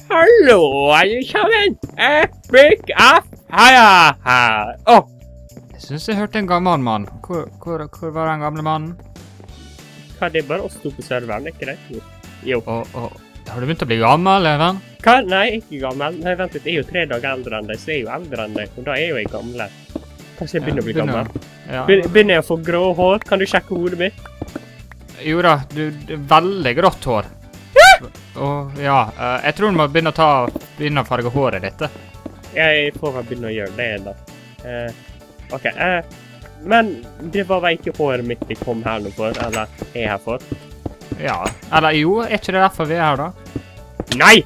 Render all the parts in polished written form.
Hallo, alle sammen. Epic Afaya her. Åh, Jeg synes jeg hørte en gammel mann. Hvor var den gamle mannen? hva, det er bare oss to på serveren, ikke det? Jo. Har du begynt å bli gammel, Even? Hva? Nei, ikke gammel. Nei, vent litt, jeg er jo 3 dager eldre enn deg, så jeg er jo eldre enn deg, og da er jo jeg gamle. Kanskje jeg begynner å bli gammel. Ja. Begynner jeg å få grå hår? Kan du sjekke hodet mitt? Jo da, du er veldig grått hår. Ja, jeg tror du må begynne å farge håret ditt. Jeg får vel begynne å gjøre det da. Ok, men det var vel ikke håret mitt vi kom her nå for, eller er her for? Ja, eller jo, er ikke det derfor vi er her da? Nei!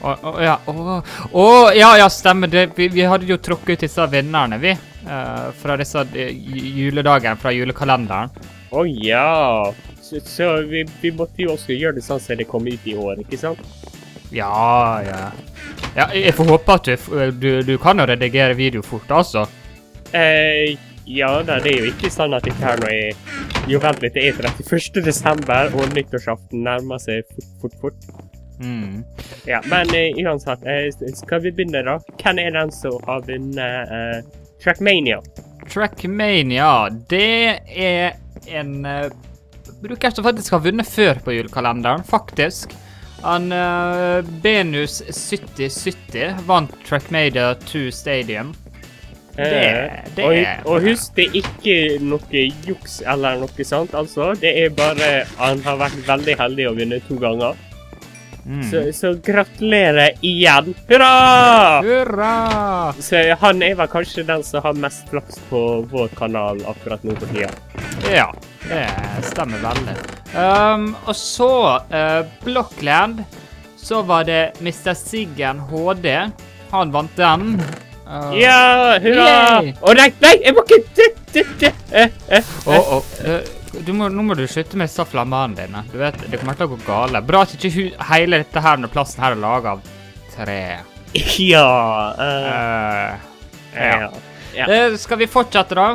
Ja, stemmer. Vi hadde jo trukket ut disse vinnerne, vi. Fra disse juledagene, fra julekalenderen. Ja. Så vi måtte jo også gjøre det sånn som det kom ut i år, ikke sant? Ja, jeg får håpe at du kan jo redigere video fort, altså. Ja, det er jo ikke sånn at dette her nå er... Jo, vent litt, det er 31. desember, og nyttårsaften nærmer seg fort. Ja, men uansett, skal vi begynne da? Hvem er den som har vunnet Trackmania? Trackmania, det er en bruker som faktisk har vunnet før på julekalenderen, faktisk. Han Benus 7070 vant Trackmania 2 Stadium. Og husk, det er ikke noe juks eller noe sånt, altså. Det er bare, han har vært veldig heldig å vinne 2 ganger. Så gratulerer igjen. Hurra! Hurra! Så han er vel kanskje den som har mest flaks på vår kanal akkurat nå på tida. Ja, det stemmer veldig. Og så, Blockland, så var det Mr. Siggen HD. Han vant den. Ja, hurra! Nei, jeg må ikke... Nå må du slutte med disse flammene dine. Du vet, det kommer til å gå gale. Bra at ikke hele dette her når plassen her er laget av tre. Skal vi fortsette da?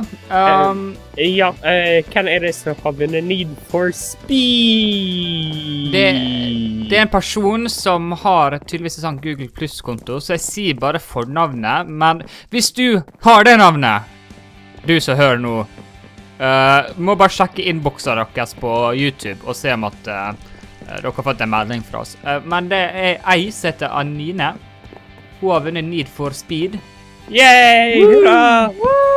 Hvem er det som har vunnet Need for Speed? Det er en person som har tydeligvis en sånn Google Plus-konto, så jeg sier bare fornavnet, men hvis du har det navnet, du som hører nå, må bare sjekke innboksen deres på YouTube og se om at dere har fått en melding fra oss. Men det er ei som heter Anine. Hun har vunnet Need for Speed. Yay! Hurra!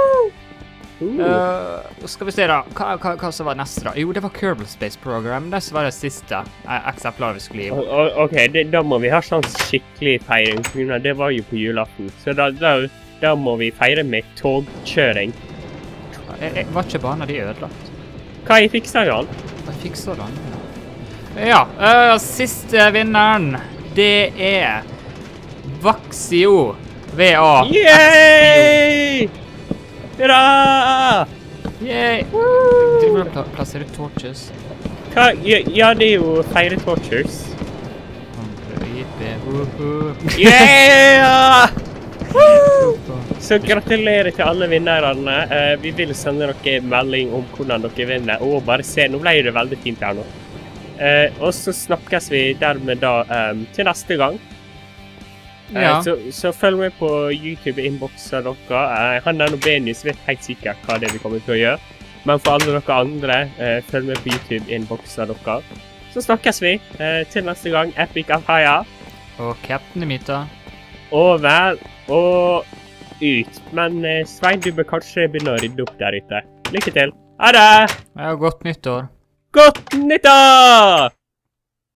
Skal vi se da, hva som var neste da? Jo, det var Kerbal Space Program. Det var det siste eksemplar vi skulle gi. Ok, da må vi ha sånn skikkelig feiring. Det var jo på julaften. Så da må vi feire med togkjøring. Var ikke banen de ødelagt? Hva jeg fikser, Jan? Jeg fikser den. Ja, siste vinneren, det er Vaxio VA. Yay! Hurra! Yay! Driver du og plasserer torches? Hva? Ja, det er jo feire torches. Yeah! Så gratulerer til alle vinnerne. Vi vil sende dere melding om hvordan dere vinner. Og bare se, nå ble det veldig fint her nå. Og så snakkes vi dermed da til neste gang. Så følg med på YouTube-inboxen dere. Han er noe Benus, vet helt sikkert hva det vi kommer til å gjøre. Men for alle dere andre, følg med på YouTube-inboxen dere. Så snakkes vi til neste gang. Epic Afaya. Og Captain Emita. Over og ut. Men Svein, du bør kanskje begynne å rydde opp der ute. Lykke til. Ha det! Ja, godt nyttår. Godt nyttår!